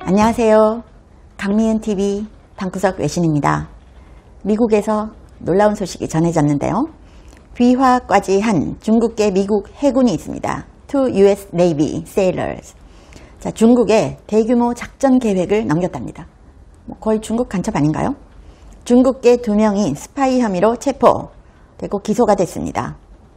안녕하세요. 강미은TV 방구석 외신입니다. 미국에서 놀라운 소식이 전해졌는데요. 비화까지한 중국계 미국 해군이 있습니다. Two US Navy sailors. 자, 중국에 대규모 작전 계획을 넘겼답니다. 거의 중국 간첩 아닌가요? 중국계 2명이 스파이 혐의로 체포되고 기소가 됐습니다.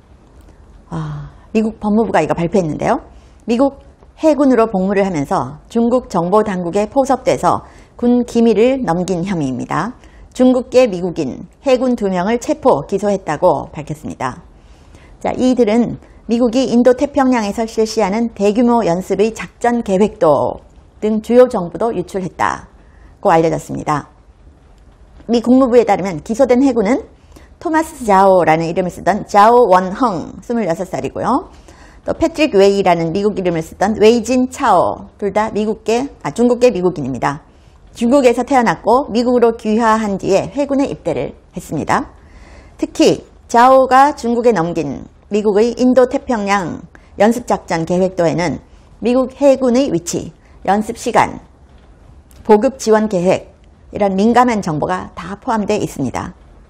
미국 법무부가 이거 발표했는데요. 미국 해군으로 복무를 하면서 중국 정보당국에 포섭돼서 군 기밀을 넘긴 혐의입니다. 중국계 미국인 해군 2명을 체포, 기소했다고 밝혔습니다. 자, 이들은 미국이 인도태평양에서 실시하는 대규모 연습의 작전 계획도 등 주요 정보도 유출했다고 알려졌습니다. 미 국무부에 따르면 기소된 해군은 토마스 자오라는 이름을 쓰던 자오 원헝 26살이고요. 또 패트릭 웨이라는 미국 이름을 쓰던 웨이진 차오, 둘 다 중국계 미국인입니다. 중국에서 태어났고 미국으로 귀화한 뒤에 해군에 입대를 했습니다. 특히 자오가 중국에 넘긴 미국의 인도태평양 연습작전 계획도에는 미국 해군의 위치, 연습 시간, 보급 지원 계획, 이런 민감한 정보가 다 포함되어 있습니다.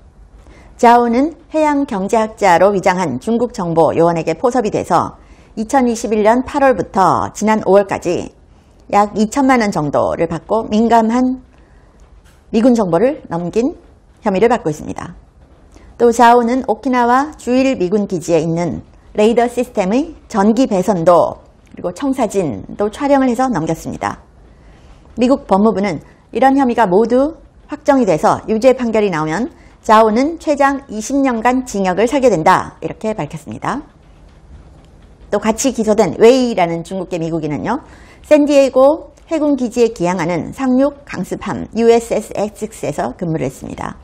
자오는 해양경제학자로 위장한 중국 정보 요원에게 포섭이 돼서 2021년 8월부터 지난 5월까지 약 2천만 원 정도를 받고 민감한 미군 정보를 넘긴 혐의를 받고 있습니다. 또 자오는 오키나와 주일 미군 기지에 있는 레이더 시스템의 전기 배선도 그리고 청사진도 촬영을 해서 넘겼습니다. 미국 법무부는 이런 혐의가 모두 확정이 돼서 유죄 판결이 나오면 자오는 최장 20년간 징역을 살게 된다, 이렇게 밝혔습니다. 또 같이 기소된 웨이라는 중국계 미국인은요, 샌디에이고 해군 기지에 기항하는 상륙 강습함 USS Essex에서 근무를 했습니다.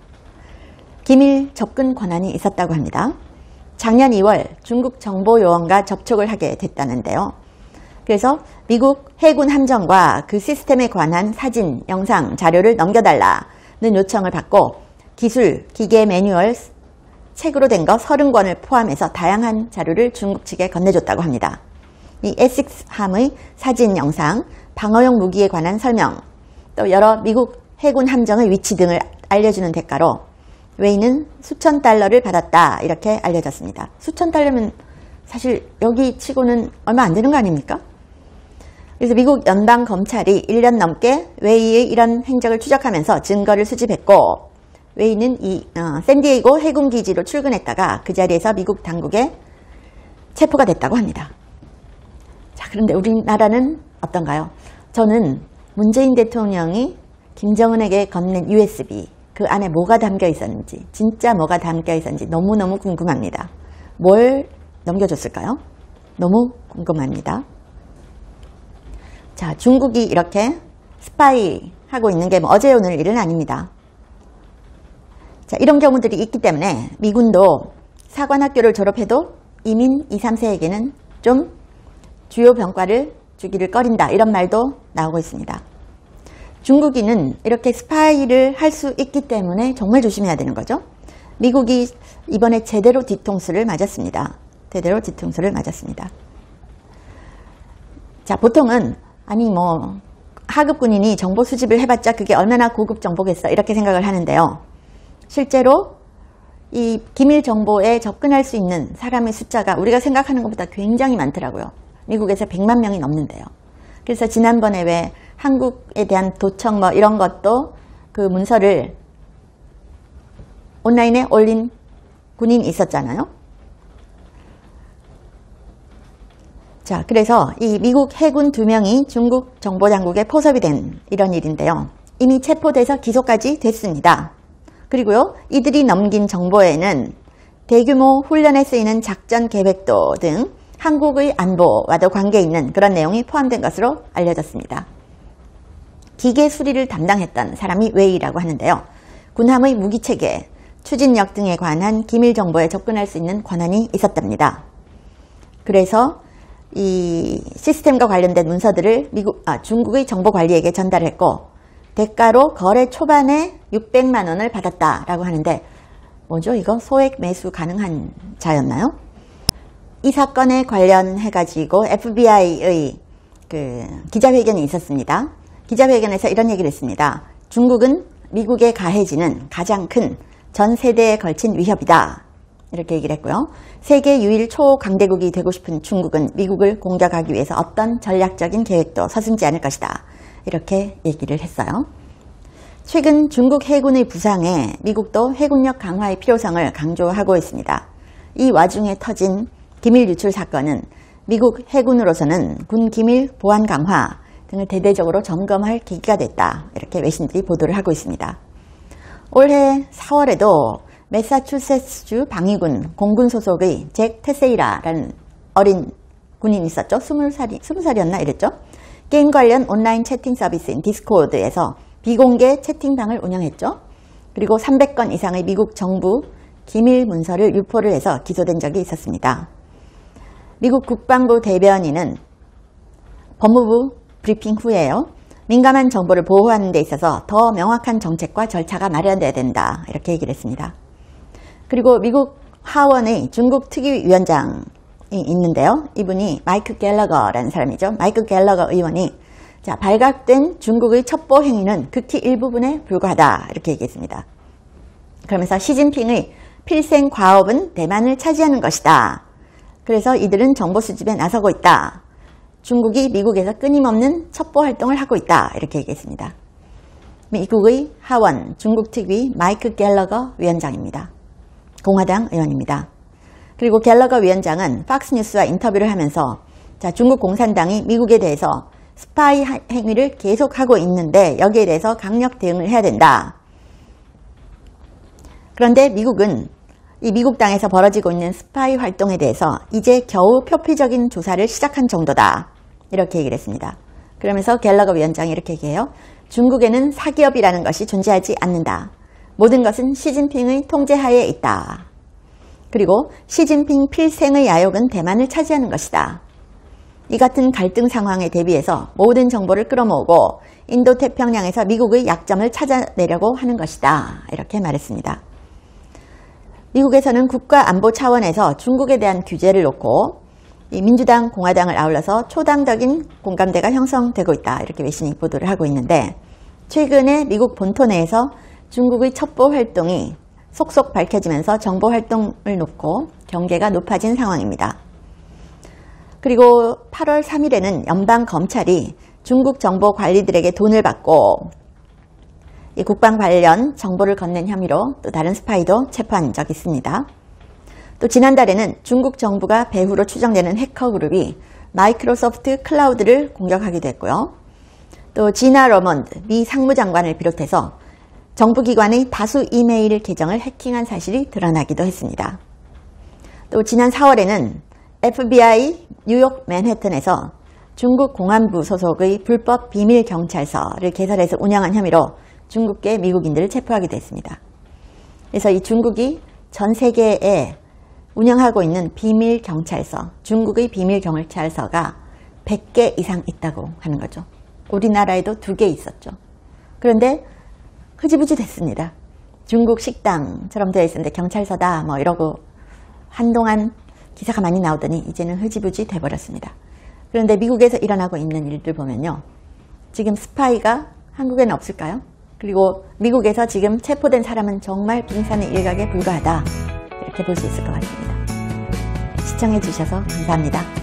기밀 접근 권한이 있었다고 합니다. 작년 2월 중국 정보요원과 접촉을 하게 됐다는데요. 그래서 미국 해군 함정과 그 시스템에 관한 사진, 영상, 자료를 넘겨달라는 요청을 받고 기술, 기계 매뉴얼, 책으로 된 거 30권을 포함해서 다양한 자료를 중국 측에 건네줬다고 합니다. 이 에식스함의 사진, 영상, 방어용 무기에 관한 설명, 또 여러 미국 해군 함정의 위치 등을 알려주는 대가로 웨이는 수천 달러를 받았다, 이렇게 알려졌습니다. 수천 달러면 사실 여기 치고는 얼마 안 되는 거 아닙니까? 그래서 미국 연방검찰이 1년 넘게 웨이의 이런 행적을 추적하면서 증거를 수집했고, 웨이는 샌디에이고 해군기지로 출근했다가 그 자리에서 미국 당국에 체포가 됐다고 합니다. 자, 그런데 우리나라는 어떤가요? 저는 문재인 대통령이 김정은에게 건넨 USB, 그 안에 뭐가 담겨 있었는지, 진짜 뭐가 담겨 있었는지 너무너무 궁금합니다. 뭘 넘겨줬을까요? 너무 궁금합니다. 자, 중국이 이렇게 스파이 하고 있는 게 어제 오늘 일은 아닙니다. 자, 이런 경우들이 있기 때문에 미군도 사관학교를 졸업해도 이민 2, 3세에게는 좀 주요 병과를 주기를 꺼린다, 이런 말도 나오고 있습니다. 중국인은 이렇게 스파이를 할 수 있기 때문에 정말 조심해야 되는 거죠. 미국이 이번에 제대로 뒤통수를 맞았습니다. 제대로 뒤통수를 맞았습니다. 자, 보통은 하급 군인이 정보 수집을 해봤자 그게 얼마나 고급 정보겠어, 이렇게 생각을 하는데요. 실제로 이 기밀 정보에 접근할 수 있는 사람의 숫자가 우리가 생각하는 것보다 굉장히 많더라고요. 미국에서 100만 명이 넘는데요. 그래서 지난번에 왜 한국에 대한 도청 이런 것도 그 문서를 온라인에 올린 군인이 있었잖아요. 자, 그래서 이 미국 해군 2명이 중국 정보당국에 포섭이 된 이런 일인데요. 이미 체포돼서 기소까지 됐습니다. 그리고요, 이들이 넘긴 정보에는 대규모 훈련에 쓰이는 작전 계획도 등 한국의 안보와도 관계 있는 그런 내용이 포함된 것으로 알려졌습니다. 기계 수리를 담당했던 사람이 웨이라고 하는데요. 군함의 무기체계, 추진력 등에 관한 기밀 정보에 접근할 수 있는 권한이 있었답니다. 그래서 이 시스템과 관련된 문서들을 중국의 정보관리에게 전달했고, 대가로 거래 초반에 600만 원을 받았다라고 하는데, 뭐죠? 이거 소액 매수 가능한 자였나요? 이 사건에 관련해가지고 FBI의 그 기자회견이 있었습니다. 기자회견에서 이런 얘기를 했습니다. 중국은 미국에 가해지는 가장 큰 전 세대에 걸친 위협이다. 이렇게 얘기를 했고요. 세계 유일 초강대국이 되고 싶은 중국은 미국을 공격하기 위해서 어떤 전략적인 계획도 서슴지 않을 것이다. 이렇게 얘기를 했어요. 최근 중국 해군의 부상에 미국도 해군력 강화의 필요성을 강조하고 있습니다. 이 와중에 터진 기밀 유출 사건은 미국 해군으로서는 군 기밀 보안 강화 등을 대대적으로 점검할 계기가 됐다. 이렇게 외신들이 보도를 하고 있습니다. 올해 4월에도 매사추세츠주 방위군 공군 소속의 잭 테세이라라는 어린 군인이 있었죠. 20살이었나 이랬죠. 게임 관련 온라인 채팅 서비스인 디스코드에서 비공개 채팅방을 운영했죠. 그리고 300건 이상의 미국 정부 기밀 문서를 유포를 해서 기소된 적이 있었습니다. 미국 국방부 대변인은 법무부 브리핑 후에요. 민감한 정보를 보호하는 데 있어서 더 명확한 정책과 절차가 마련돼야 된다. 이렇게 얘기를 했습니다. 그리고 미국 하원의 중국 특위위원장이 있는데요. 이분이 마이크 갤러거라는 사람이죠. 마이크 갤러거 의원이 발각된 중국의 첩보 행위는 극히 일부분에 불과하다. 이렇게 얘기했습니다. 그러면서 시진핑의 필생 과업은 대만을 차지하는 것이다. 그래서 이들은 정보 수집에 나서고 있다. 중국이 미국에서 끊임없는 첩보 활동을 하고 있다. 이렇게 얘기했습니다. 미국의 하원 중국 특위 마이크 갤러거 위원장입니다. 공화당 의원입니다. 그리고 갤러거 위원장은 팍스뉴스와 인터뷰를 하면서 중국 공산당이 미국에 대해서 스파이 행위를 계속하고 있는데 여기에 대해서 강력 대응을 해야 된다. 그런데 미국은 이 미국 땅에서 벌어지고 있는 스파이 활동에 대해서 이제 겨우 표피적인 조사를 시작한 정도다. 이렇게 얘기를 했습니다. 그러면서 갤러거 위원장이 이렇게 얘기해요. 중국에는 사기업이라는 것이 존재하지 않는다. 모든 것은 시진핑의 통제하에 있다. 그리고 시진핑 필생의 야욕은 대만을 차지하는 것이다. 이 같은 갈등 상황에 대비해서 모든 정보를 끌어모으고 인도태평양에서 미국의 약점을 찾아내려고 하는 것이다. 이렇게 말했습니다. 미국에서는 국가안보 차원에서 중국에 대한 규제를 놓고 이 민주당, 공화당을 아울러서 초당적인 공감대가 형성되고 있다. 이렇게 외신이 보도를 하고 있는데 최근에 미국 본토 내에서 중국의 첩보 활동이 속속 밝혀지면서 정보 활동을 놓고 경계가 높아진 상황입니다. 그리고 8월 3일에는 연방검찰이 중국 정보 관리들에게 돈을 받고 이 국방 관련 정보를 건넨 혐의로 또 다른 스파이도 체포한 적이 있습니다. 또 지난달에는 중국 정부가 배후로 추정되는 해커 그룹이 마이크로소프트 클라우드를 공격하기도 했고요. 또 지나 러먼드 미 상무장관을 비롯해서 정부기관의 다수 이메일 계정을 해킹한 사실이 드러나기도 했습니다. 또 지난 4월에는 FBI 뉴욕 맨해튼에서 중국 공안부 소속의 불법 비밀 경찰서를 개설해서 운영한 혐의로 중국계 미국인들을 체포하기도 했습니다. 그래서 이 중국이 전 세계에 운영하고 있는 비밀 경찰서, 중국의 비밀 경찰서가 100개 이상 있다고 하는 거죠. 우리나라에도 2개 있었죠. 그런데 흐지부지 됐습니다. 중국 식당처럼 되어 있었는데 경찰서다 뭐 이러고 한동안 기사가 많이 나오더니 이제는 흐지부지 돼버렸습니다. 그런데 미국에서 일어나고 있는 일들 보면요. 지금 스파이가 한국에는 없을까요? 그리고 미국에서 지금 체포된 사람은 정말 빙산의 일각에 불과하다. 이렇게 볼 수 있을 것 같습니다. 시청해 주셔서 감사합니다.